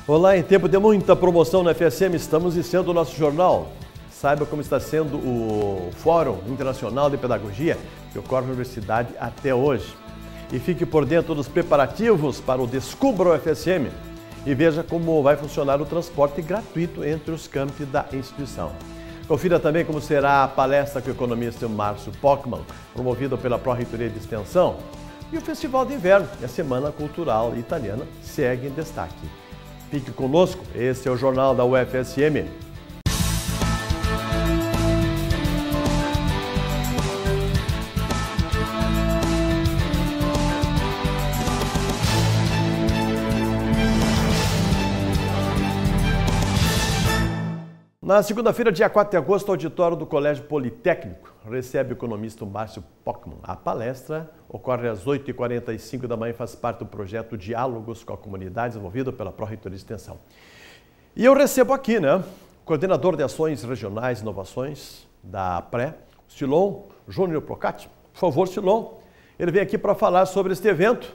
Olá, em tempo de muita promoção na FSM, estamos iniciando o nosso jornal. Saiba como está sendo o Fórum Internacional de Pedagogia que ocorre na Universidade até hoje. E fique por dentro dos preparativos para o Descubra o FSM e veja como vai funcionar o transporte gratuito entre os campi da instituição. Confira também como será a palestra com o economista Márcio Pockmann, promovida pela Pró-Reitoria de Extensão. E o Festival de Inverno e a Semana Cultural Italiana seguem em destaque. Fique conosco, esse é o Jornal da UFSM. Na segunda-feira, dia 4 de agosto, o auditório do Colégio Politécnico recebe o economista Márcio Pockmann. A palestra ocorre às 8h45 da manhã e faz parte do projeto Diálogos com a Comunidade, desenvolvido pela Pró-Reitoria de Extensão. E eu recebo aqui, o coordenador de Ações Regionais e Inovações da PRE, Silon Júnior Procati. Por favor, Silon, ele vem aqui para falar sobre este evento,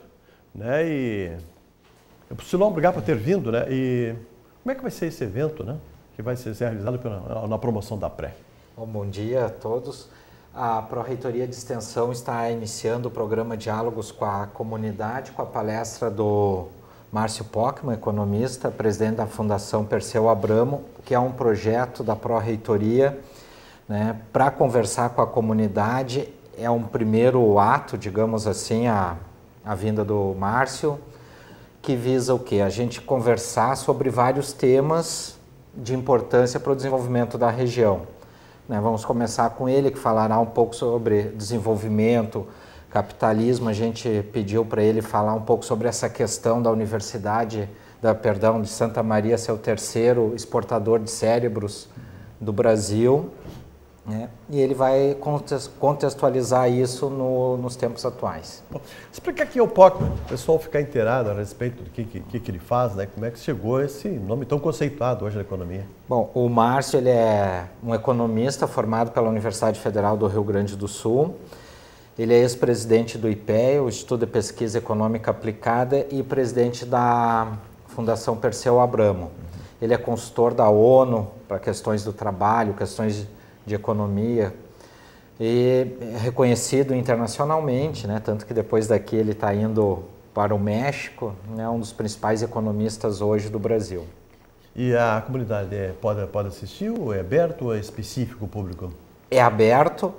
Silon, obrigado por ter vindo, E como é que vai ser esse evento, que vai ser realizado na promoção da PRE? Bom dia a todos. A Pró-Reitoria de Extensão está iniciando o programa Diálogos com a Comunidade, com a palestra do Márcio Pockmann, economista, presidente da Fundação Perseu Abramo, que é um projeto da Pró-Reitoria para conversar com a comunidade. É um primeiro ato, digamos assim, a vinda do Márcio, que visa o quê? A gente conversar sobre vários temas de importância para o desenvolvimento da região. Vamos começar com ele, que falará um pouco sobre desenvolvimento, capitalismo. A gente pediu para ele falar um pouco sobre essa questão da Universidade, de Santa Maria ser o terceiro exportador de cérebros do Brasil, e ele vai contextualizar isso nos tempos atuais. Bom, explica aqui o Pockmann, o pessoal ficar inteirado a respeito do que ele faz, como é que chegou esse nome tão conceituado hoje na economia. Bom, o Márcio ele é um economista formado pela Universidade Federal do Rio Grande do Sul. Ele é ex-presidente do IPEA, o Instituto de Pesquisa Econômica Aplicada, e presidente da Fundação Perseu Abramo. Ele é consultor da ONU para questões do trabalho, questões de economia, e é reconhecido internacionalmente, tanto que depois daqui ele está indo para o México, um dos principais economistas hoje do Brasil. E a comunidade pode assistir, ou é aberto ou é específico o público? É aberto,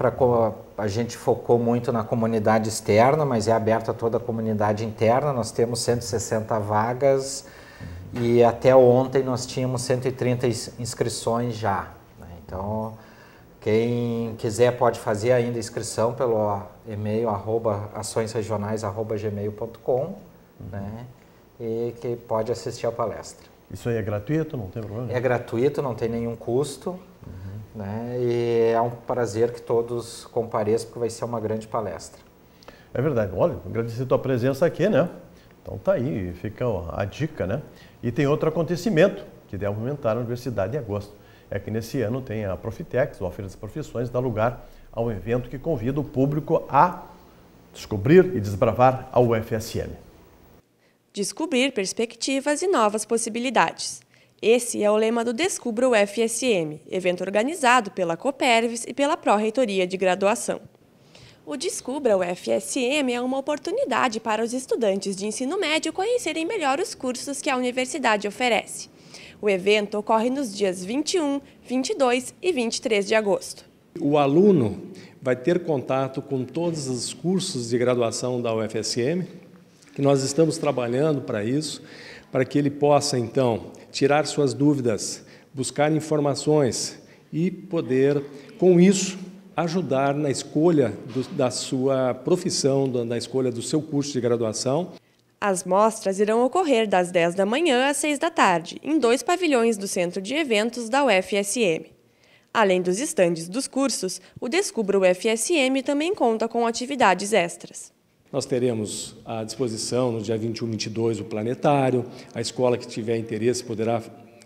a gente focou muito na comunidade externa, mas é aberto a toda a comunidade interna. Nós temos 160 vagas e até ontem nós tínhamos 130 inscrições já. Então, quem quiser pode fazer ainda inscrição pelo e-mail açõesregionais@gmail.com, e que pode assistir à palestra. Isso aí é gratuito, não tem problema? É gratuito, não tem nenhum custo, e é um prazer que todos compareçam, porque vai ser uma grande palestra. É verdade. Olha, agradecer a tua presença aqui, Então tá aí, fica a dica, E tem outro acontecimento que deve aumentar na Universidade em agosto. É que nesse ano tem a Profitex, ou a Feira das Profissões, dá lugar a um evento que convida o público a descobrir e desbravar a UFSM. Descobrir perspectivas e novas possibilidades. Esse é o lema do Descubra o UFSM, evento organizado pela Copervis e pela Pró-Reitoria de Graduação. O Descubra o UFSM é uma oportunidade para os estudantes de ensino médio conhecerem melhor os cursos que a universidade oferece. O evento ocorre nos dias 21, 22 e 23 de agosto. O aluno vai ter contato com todos os cursos de graduação da UFSM, que nós estamos trabalhando para isso, para que ele possa, então, tirar suas dúvidas, buscar informações e poder, com isso, ajudar na escolha da sua profissão, na escolha do seu curso de graduação. As mostras irão ocorrer das 10 da manhã às 6 da tarde, em 2 pavilhões do Centro de Eventos da UFSM. Além dos estandes dos cursos, o Descubra o UFSM também conta com atividades extras. Nós teremos à disposição, no dia 21 e 22, o planetário. A escola que tiver interesse poderá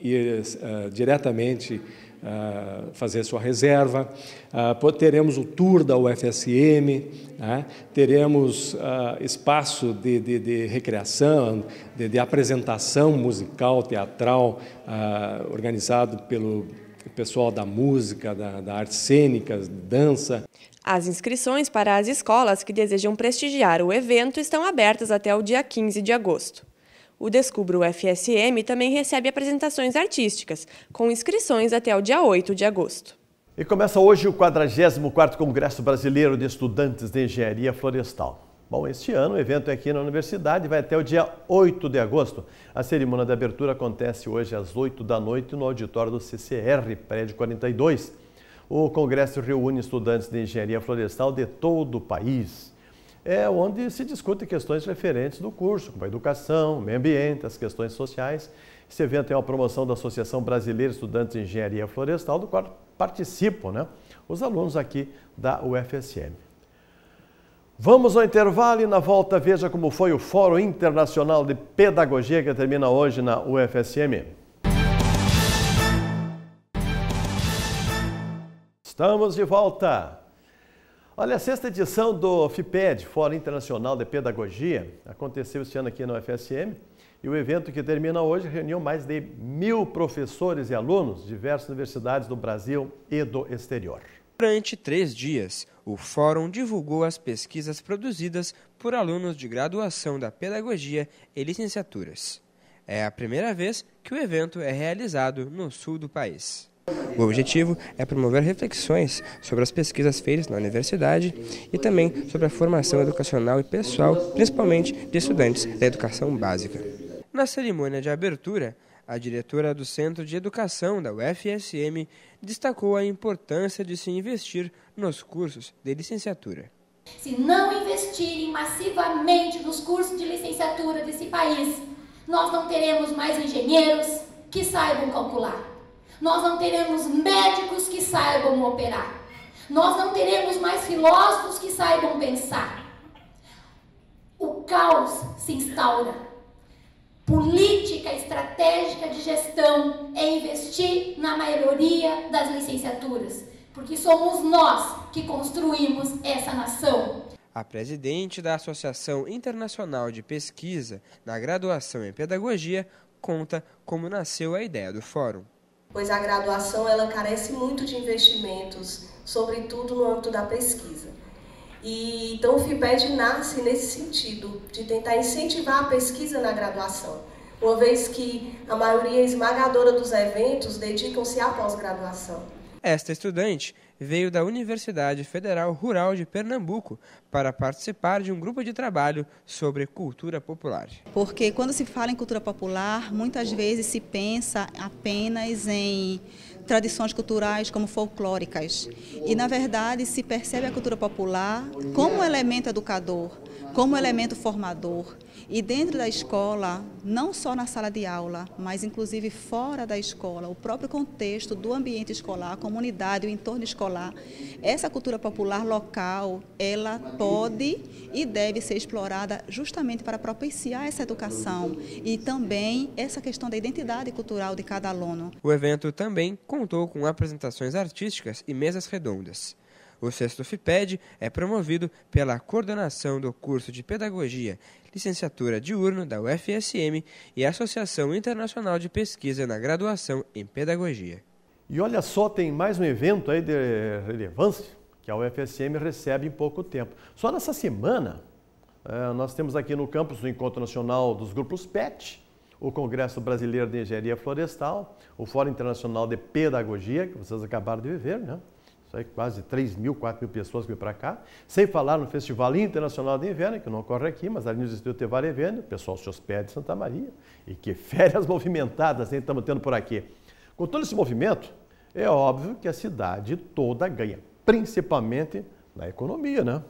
ir diretamente fazer sua reserva. Teremos o tour da UFSM, né? Teremos espaço de recreação, de apresentação musical, teatral, organizado pelo pessoal da música, da arte cênica, dança. As inscrições para as escolas que desejam prestigiar o evento estão abertas até o dia 15 de agosto. O Descubra UFSM também recebe apresentações artísticas, com inscrições até o dia 8 de agosto. E começa hoje o 44º Congresso Brasileiro de Estudantes de Engenharia Florestal. Bom, este ano o evento é aqui na universidade, vai até o dia 8 de agosto. A cerimônia de abertura acontece hoje às 8 da noite no auditório do CCR, prédio 42. O congresso reúne estudantes de engenharia florestal de todo o país. É onde se discutem questões referentes do curso, como a educação, meio ambiente, as questões sociais. Esse evento é uma promoção da Associação Brasileira de Estudantes de Engenharia Florestal, do qual participam, os alunos aqui da UFSM. Vamos ao intervalo e na volta veja como foi o Fórum Internacional de Pedagogia que termina hoje na UFSM. Estamos de volta. Olha, a 6ª edição do FIPED, Fórum Internacional de Pedagogia, aconteceu este ano aqui na UFSM e o evento que termina hoje reuniu mais de 1.000 professores e alunos de diversas universidades do Brasil e do exterior. Durante 3 dias, o Fórum divulgou as pesquisas produzidas por alunos de graduação da Pedagogia e licenciaturas. É a primeira vez que o evento é realizado no sul do país. O objetivo é promover reflexões sobre as pesquisas feitas na universidade e também sobre a formação educacional e pessoal, principalmente de estudantes da educação básica. Na cerimônia de abertura, a diretora do Centro de Educação da UFSM destacou a importância de se investir nos cursos de licenciatura. Se não investirem massivamente nos cursos de licenciatura desse país, nós não teremos mais engenheiros que saibam calcular. Nós não teremos médicos que saibam operar. Nós não teremos mais filósofos que saibam pensar. O caos se instaura. Política estratégica de gestão é investir na maioria das licenciaturas, porque somos nós que construímos essa nação. A presidente da Associação Internacional de Pesquisa na Graduação em Pedagogia conta como nasceu a ideia do fórum. Pois a graduação ela carece muito de investimentos, sobretudo no âmbito da pesquisa. E então o FIPED nasce nesse sentido, de tentar incentivar a pesquisa na graduação, uma vez que a maioria esmagadora dos eventos dedicam-se à pós-graduação. Esta estudante veio da Universidade Federal Rural de Pernambuco para participar de um grupo de trabalho sobre cultura popular. Porque quando se fala em cultura popular, muitas vezes se pensa apenas em tradições culturais como folclóricas. E, na verdade, se percebe a cultura popular como elemento educador, como elemento formador. E dentro da escola, não só na sala de aula, mas inclusive fora da escola, o próprio contexto do ambiente escolar, a comunidade, o entorno escolar, essa cultura popular local, ela pode e deve ser explorada justamente para propiciar essa educação e também essa questão da identidade cultural de cada aluno. O evento também contou com apresentações artísticas e mesas redondas. O 6º FIPED é promovido pela coordenação do curso de Pedagogia, Licenciatura Diurno da UFSM e a Associação Internacional de Pesquisa na Graduação em Pedagogia. E olha só, tem mais um evento aí de relevância que a UFSM recebe em pouco tempo. Só nessa semana, nós temos aqui no campus o Encontro Nacional dos Grupos PET, o Congresso Brasileiro de Engenharia Florestal, o Fórum Internacional de Pedagogia, que vocês acabaram de viver, né? Isso aí, quase 3.000, 4.000 pessoas que vêm para cá. Sem falar no Festival Internacional de Inverno, que não ocorre aqui, mas ali no Distrito Tevar Evento, o pessoal se hospeda em Santa Maria. E que férias movimentadas estamos tendo por aqui. Com todo esse movimento, é óbvio que a cidade toda ganha, principalmente na economia, né?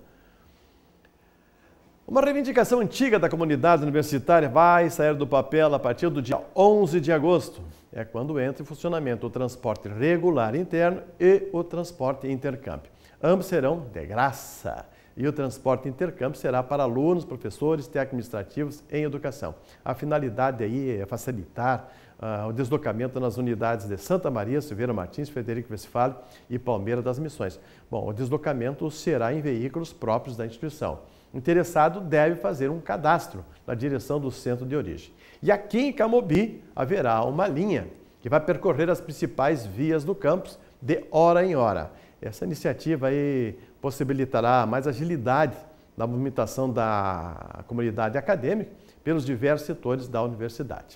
Uma reivindicação antiga da comunidade universitária vai sair do papel a partir do dia 11 de agosto. É quando entra em funcionamento o transporte regular interno e o transporte intercâmbio. Ambos serão de graça. e o transporte intercâmbio será para alunos, professores, técnicos administrativos em educação. A finalidade aí é facilitar o deslocamento nas unidades de Santa Maria, Silveira Martins, Frederico Westphalen e Palmeira das Missões. Bom, o deslocamento será em veículos próprios da instituição. O interessado deve fazer um cadastro na direção do centro de origem. E aqui em Camobi haverá uma linha que vai percorrer as principais vias do campus de hora em hora. Essa iniciativa aí possibilitará mais agilidade na movimentação da comunidade acadêmica pelos diversos setores da universidade.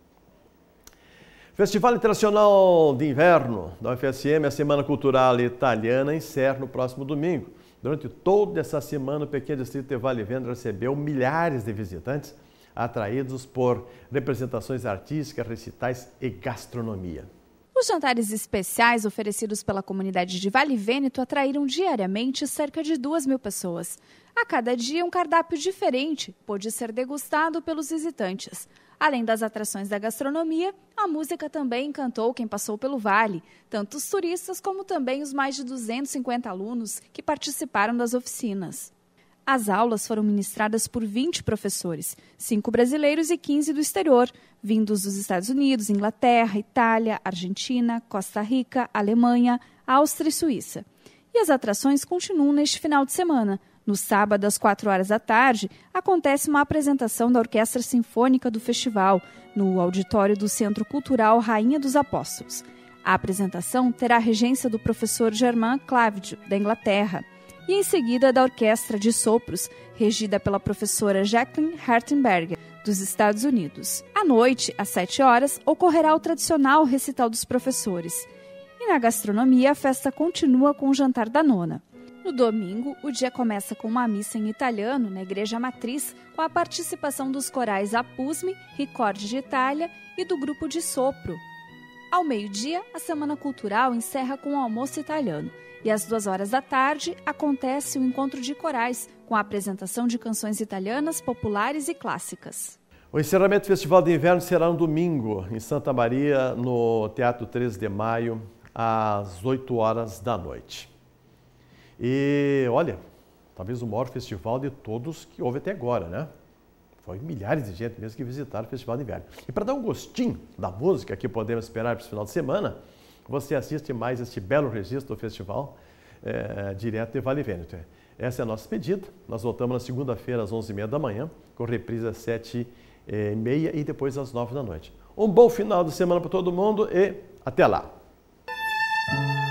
Festival Internacional de Inverno da UFSM, a Semana Cultural Italiana, encerra no próximo domingo. Durante toda essa semana, o pequeno distrito de Vale Vento recebeu milhares de visitantes atraídos por representações artísticas, recitais e gastronomia. Os jantares especiais oferecidos pela comunidade de Vale Vêneto atraíram diariamente cerca de 2.000 pessoas. A cada dia, um cardápio diferente pôde ser degustado pelos visitantes. Além das atrações da gastronomia, a música também encantou quem passou pelo vale, tanto os turistas como também os mais de 250 alunos que participaram das oficinas. As aulas foram ministradas por 20 professores, 5 brasileiros e 15 do exterior, vindos dos Estados Unidos, Inglaterra, Itália, Argentina, Costa Rica, Alemanha, Áustria e Suíça. E as atrações continuam neste final de semana. No sábado, às 4 horas da tarde, acontece uma apresentação da Orquestra Sinfônica do Festival, no auditório do Centro Cultural Rainha dos Apóstolos. A apresentação terá a regência do professor Germain Clavijo, da Inglaterra, e em seguida da Orquestra de Sopros, regida pela professora Jacqueline Hertenberger, dos Estados Unidos. À noite, às 7 horas, ocorrerá o tradicional recital dos professores. E na gastronomia, a festa continua com o jantar da nona. No domingo, o dia começa com uma missa em italiano na Igreja Matriz, com a participação dos corais Apusmi, Ricordi de Itália e do grupo de sopro. Ao meio-dia, a Semana Cultural encerra com o almoço italiano. E às 2 horas da tarde, acontece o encontro de corais, com a apresentação de canções italianas, populares e clássicas. O encerramento do Festival de Inverno será no domingo, em Santa Maria, no Teatro 13 de Maio, às 8 horas da noite. E, olha, talvez o maior festival de todos que houve até agora, né? Foi milhares de gente mesmo que visitaram o Festival de Inverno. E para dar um gostinho da música que podemos esperar para esse final de semana, você assiste mais este belo registro do festival direto de Vale Vêneto. Essa é a nossa pedida. Nós voltamos na segunda-feira às 11h30 da manhã, com reprise às 7h30 e depois às 9 da noite. Um bom final de semana para todo mundo e até lá!